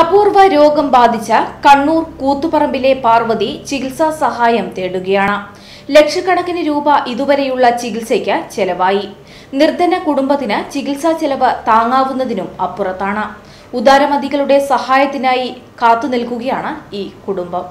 അപൂർവ രോഗം ബാധിച്ച കണ്ണൂർ കൂത്തുപറമ്പിലെ പാർവതി ചികിത്സാ സഹായം തേടുകയാണ്. ലക്ഷക്കണക്കിന് രൂപ ഇതുവരെയുള്ള ചികിത്സയ്ക്ക് ചെലവായി. നിർധന കുടുംബത്തിന് ചികിത്സാ ചെലവ് താങ്ങാവുന്നതിനും അപ്പുറത്താണ്. ഉദാരമതികളുടെ സഹായത്തിനായി കാത്തുനിൽക്കുകയാണ് ഈ കുടുംബം.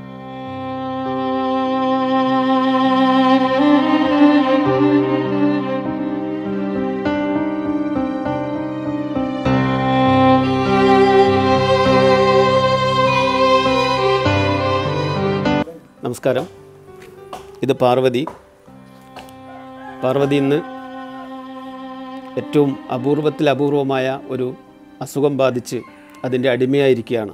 നമസ്കാരം. ഇത് പാർവതി ഇന്ന് ഏറ്റവും അപൂർവമായ ഒരു അസുഖം ബാധിച്ച് അതിൻ്റെ അടിമയായിരിക്കുകയാണ്.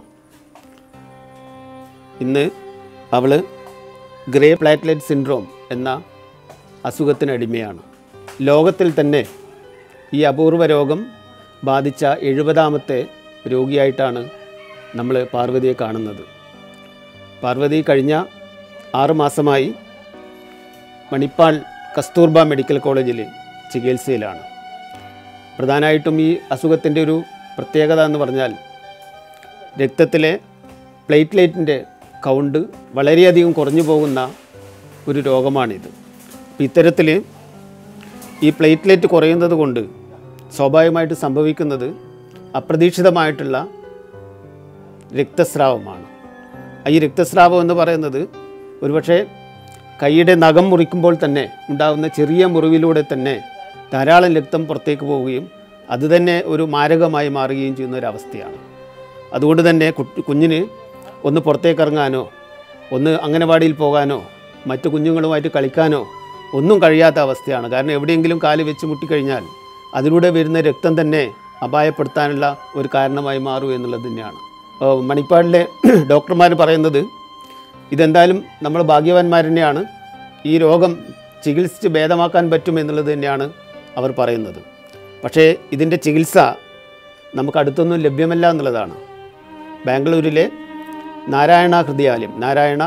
ഇന്ന് അവൾ ഗ്രേ പ്ലാറ്റ്ലെറ്റ് സിൻഡ്രോം എന്ന അസുഖത്തിന് അടിമയാണ്. ലോകത്തിൽ തന്നെ ഈ അപൂർവ രോഗം ബാധിച്ച 70ാമത്തെ രോഗിയായിട്ടാണ് നമ്മൾ പാർവതിയെ കാണുന്നത്. പാർവതി കഴിഞ്ഞ 6 മാസമായി മണിപ്പാൽ കസ്തൂർബ മെഡിക്കൽ കോളേജിൽ ചികിത്സയിലാണ്. പ്രധാനമായിട്ടും ഈ അസുഖത്തിൻ്റെ ഒരു പ്രത്യേകത എന്ന് പറഞ്ഞാൽ രക്തത്തിലെ പ്ലേറ്റ്ലേറ്റിൻ്റെ കൗണ്ട് വളരെയധികം കുറഞ്ഞു പോകുന്ന ഒരു രോഗമാണിത്. ഇത്തരത്തിൽ ഈ പ്ലേറ്റ്ലേറ്റ് കുറയുന്നത് കൊണ്ട് സ്വാഭാവികമായിട്ട് സംഭവിക്കുന്നത് അപ്രതീക്ഷിതമായിട്ടുള്ള രക്തസ്രാവമാണ്. ഈ രക്തസ്രാവം എന്ന് പറയുന്നത് ഒരുപക്ഷെ കൈയുടെ നഖം മുറിക്കുമ്പോൾ തന്നെ ഉണ്ടാകുന്ന ചെറിയ മുറിവിലൂടെ തന്നെ ധാരാളം രക്തം പുറത്തേക്ക് പോവുകയും അതുതന്നെ ഒരു മാരകമായി മാറുകയും ചെയ്യുന്ന ഒരവസ്ഥയാണ്. അതുകൊണ്ട് തന്നെ കുഞ്ഞിന് ഒന്ന് പുറത്തേക്ക് ഇറങ്ങാനോ ഒന്ന് അംഗനവാടിയിൽ പോകാനോ മറ്റു കുഞ്ഞുങ്ങളുമായിട്ട് കളിക്കാനോ ഒന്നും കഴിയാത്ത അവസ്ഥയാണ്. കാരണം എവിടെയെങ്കിലും കാല് വെച്ച് മുട്ടിക്കഴിഞ്ഞാൽ അതിലൂടെ വരുന്ന രക്തം തന്നെ അപായപ്പെടുത്താനുള്ള ഒരു കാരണമായി മാറും എന്നുള്ളത് തന്നെയാണ്. മണിപ്പാടിലെ ഡോക്ടർമാർ പറയുന്നത് ഇതെന്തായാലും നമ്മൾ ഭാഗ്യവാന്മാർ തന്നെയാണ്, ഈ രോഗം ചികിത്സിച്ച് ഭേദമാക്കാൻ പറ്റും എന്നുള്ളത് തന്നെയാണ് അവർ പറയുന്നത്. പക്ഷേ ഇതിൻ്റെ ചികിത്സ നമുക്ക് അടുത്തൊന്നും ലഭ്യമല്ല എന്നുള്ളതാണ്. ബാംഗ്ലൂരിലെ Narayana Hrudayalaya, Narayana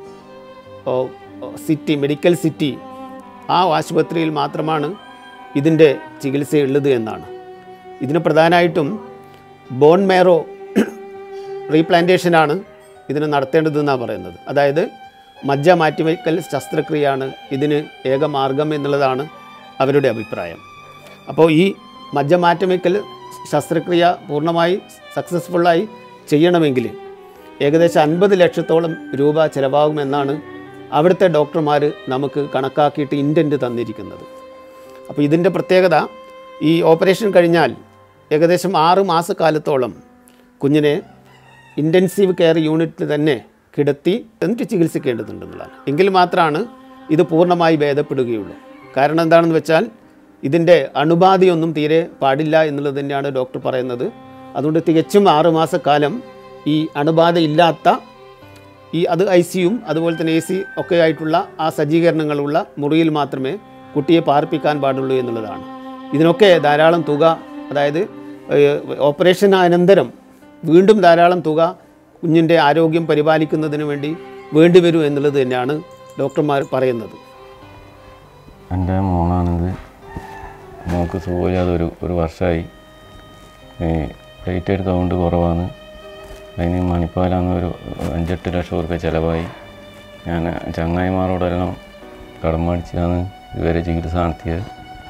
city medical city, ആ ആശുപത്രിയിൽ മാത്രമാണ് ഇതിൻ്റെ ചികിത്സയുള്ളത് എന്നാണ്. ഇതിന് പ്രധാനമായിട്ടും ബോൺ മാരോ റീപ്ലാന്റേഷനാണ് ഇതിന് നടത്തേണ്ടതെന്നാണ് പറയുന്നത്. അതായത് മജ്ജ മാറ്റിവയ്ക്കൽ ശസ്ത്രക്രിയയാണ് ഇതിന് ഏക മാർഗം എന്നുള്ളതാണ് അവരുടെ അഭിപ്രായം. അപ്പോൾ ഈ മജ്ജ മാറ്റിവയ്ക്കൽ ശസ്ത്രക്രിയ പൂർണ്ണമായി സക്സസ്ഫുള്ളായി ചെയ്യണമെങ്കിൽ ഏകദേശം 50 ലക്ഷത്തോളം രൂപ ചിലവാകുമെന്നാണ് അവിടുത്തെ ഡോക്ടർമാർ നമുക്ക് കണക്കാക്കിയിട്ട് ഇൻറ്റൻറ്റ് തന്നിരിക്കുന്നത്. അപ്പോൾ ഇതിൻ്റെ പ്രത്യേകത, ഈ ഓപ്പറേഷൻ കഴിഞ്ഞാൽ ഏകദേശം 6 മാസക്കാലത്തോളം കുഞ്ഞിനെ ഇൻറ്റൻസീവ് കെയർ യൂണിറ്റിൽ തന്നെ കിടത്തി എന്നിട്ട് ചികിത്സിക്കേണ്ടതുണ്ടെന്നുള്ളതാണ്. എങ്കിൽ മാത്രമാണ് ഇത് പൂർണ്ണമായി ഭേദപ്പെടുകയുള്ളൂ. കാരണം എന്താണെന്ന് വെച്ചാൽ ഇതിൻ്റെ അണുബാധയൊന്നും തീരെ പാടില്ല എന്നുള്ളത് തന്നെയാണ് ഡോക്ടർ പറയുന്നത്. അതുകൊണ്ട് തികച്ചും 6 മാസക്കാലം ഈ അണുബാധ ഇല്ലാത്ത അത് ICUയും അതുപോലെ തന്നെ AC ഒക്കെ ആയിട്ടുള്ള ആ സജ്ജീകരണങ്ങളുള്ള മുറിയിൽ മാത്രമേ കുട്ടിയെ പാർപ്പിക്കാൻ പാടുള്ളൂ എന്നുള്ളതാണ്. ഇതിനൊക്കെ ധാരാളം തുക, അതായത് ഓപ്പറേഷൻ അനന്തരം വീണ്ടും ധാരാളം തുക കുഞ്ഞിൻ്റെ ആരോഗ്യം പരിപാലിക്കുന്നതിന് വേണ്ടിവരും എന്നുള്ളത് തന്നെയാണ് ഡോക്ടർമാർ പറയുന്നത്. എൻ്റെ മോളാണിത്. മോൾക്ക് സുഖമില്ലാതെ ഒരു വർഷമായി. പ്ലേറ്റ്ലേറ്റ് കൗണ്ട് കുറവാണ്. അതിന് മണിപ്പാലാന്ന് ഒരു 5-8 ലക്ഷം രൂപ ചിലവായി. ഞാൻ ചങ്ങായിമാരോടെല്ലാം കടം മേടിച്ചാണ് ഇതുവരെ ചികിത്സ നടത്തിയത്.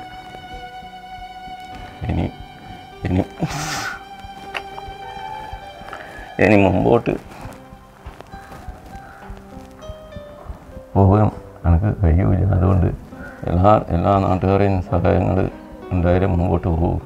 ഇനി മുമ്പോട്ട് പോകാൻ എനിക്ക് കഴിയൂല. അതുകൊണ്ട് എല്ലാ നാട്ടുകാരെയും സഹായങ്ങൾ ഉണ്ടായാലും മുമ്പോട്ട് പോകും.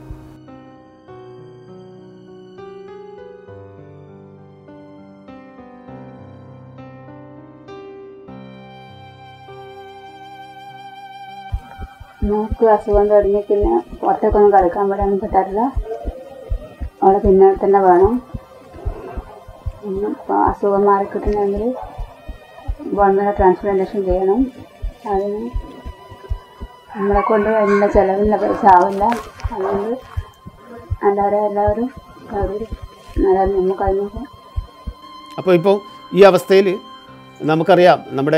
മോൾക്ക് അസുഖം തുടങ്ങി പിന്നെ പുറത്തേക്കൊന്നും കളിക്കാൻ വിടാനും പറ്റാറില്ല. അവളെ പിന്നെ തന്നെ വേണം. ഇപ്പോൾ അസുഖം മാറിക്കിട്ടണമെങ്കിൽ ഗവൺമെൻറ് ട്രാൻസ്പ്ലാന്റേഷൻ ചെയ്യണം. അതിന് നമ്മളെ കൊണ്ട് അതിനുള്ള ചിലവില്ല, പൈസ ആവില്ല. അതുകൊണ്ട് എല്ലാവരും നമ്മൾ കഴിഞ്ഞു. അപ്പോൾ ഈ അവസ്ഥയിൽ നമുക്കറിയാം, നമ്മുടെ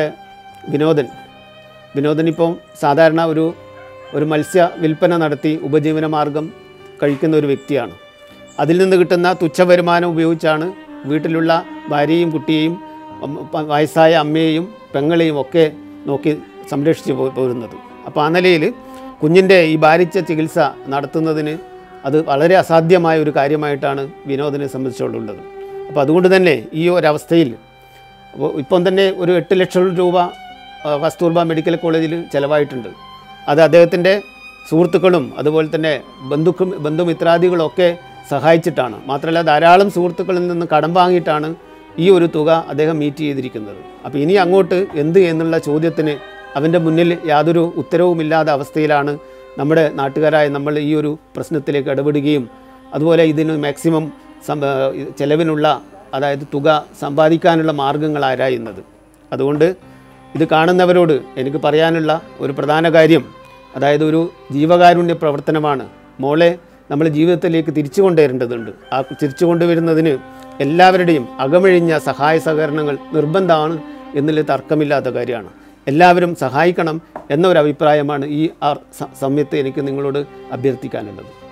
വിനോദൻ ഇപ്പോൾ സാധാരണ ഒരു മത്സ്യ വിൽപ്പന നടത്തി ഉപജീവന മാർഗം കഴിക്കുന്ന ഒരു വ്യക്തിയാണ്. അതിൽ നിന്ന് കിട്ടുന്ന തുച്ഛ വരുമാനം ഉപയോഗിച്ചാണ് വീട്ടിലുള്ള ഭാര്യയും കുട്ടിയെയും വയസ്സായ അമ്മയെയും പെങ്ങളെയും ഒക്കെ നോക്കി സംരക്ഷിച്ച് പോരുന്നത്. അപ്പോൾ ആ നിലയിൽ കുഞ്ഞിൻ്റെ ഈ ഭാരിച്ച ചികിത്സ നടത്തുന്നതിന് അത് വളരെ അസാധ്യമായ ഒരു കാര്യമായിട്ടാണ് വിനോദിനെ സംബന്ധിച്ചുള്ളത്. അപ്പോൾ അതുകൊണ്ട് തന്നെ ഈ ഒരവസ്ഥയിൽ ഇപ്പം തന്നെ ഒരു 8 ലക്ഷം രൂപ കസ്തൂർബ മെഡിക്കൽ കോളേജിൽ ചിലവായിട്ടുണ്ട്. അത് അദ്ദേഹത്തിൻ്റെ സുഹൃത്തുക്കളും അതുപോലെ തന്നെ ബന്ധുമിത്രാദികളൊക്കെ സഹായിച്ചിട്ടാണ്. മാത്രമല്ല ധാരാളം സുഹൃത്തുക്കളിൽ നിന്ന് കടം വാങ്ങിയിട്ടാണ് ഈ ഒരു തുക അദ്ദേഹം മീറ്റ് ചെയ്തിരിക്കുന്നത്. അപ്പോൾ ഇനി അങ്ങോട്ട് എന്ത് എന്നുള്ള ചോദ്യത്തിന് അവൻ്റെ മുന്നിൽ യാതൊരു ഉത്തരവുമില്ലാത്ത അവസ്ഥയിലാണ് നമ്മുടെ നാട്ടുകാരായ നമ്മൾ ഈ ഒരു പ്രശ്നത്തിലേക്ക് ഇടപെടുകയും അതുപോലെ ഇതിന് മാക്സിമം ചെലവിനുള്ള അതായത് തുക സമ്പാദിക്കാനുള്ള മാർഗങ്ങൾ ആരായുന്നത്. അതുകൊണ്ട് ഇത് കാണുന്നവരോട് എനിക്ക് പറയാനുള്ള ഒരു പ്രധാന കാര്യം, അതായത് ഒരു ജീവകാരുണ്യ പ്രവർത്തനമാണ്. മോളെ നമ്മൾ ജീവിതത്തിലേക്ക് തിരിച്ചു കൊണ്ടുവരേണ്ടതുണ്ട്. ആ തിരിച്ചു കൊണ്ടുവരുന്നതിന് എല്ലാവരുടെയും അകമഴിഞ്ഞ സഹായ സഹകരണങ്ങൾ നിർബന്ധമാണ് എന്നുള്ളത് തർക്കമില്ലാത്ത കാര്യമാണ്. എല്ലാവരും സഹായിക്കണം എന്നൊരഭിപ്രായമാണ് ഈ സമയത്ത് എനിക്ക് നിങ്ങളോട് അഭ്യർത്ഥിക്കാനുള്ളത്.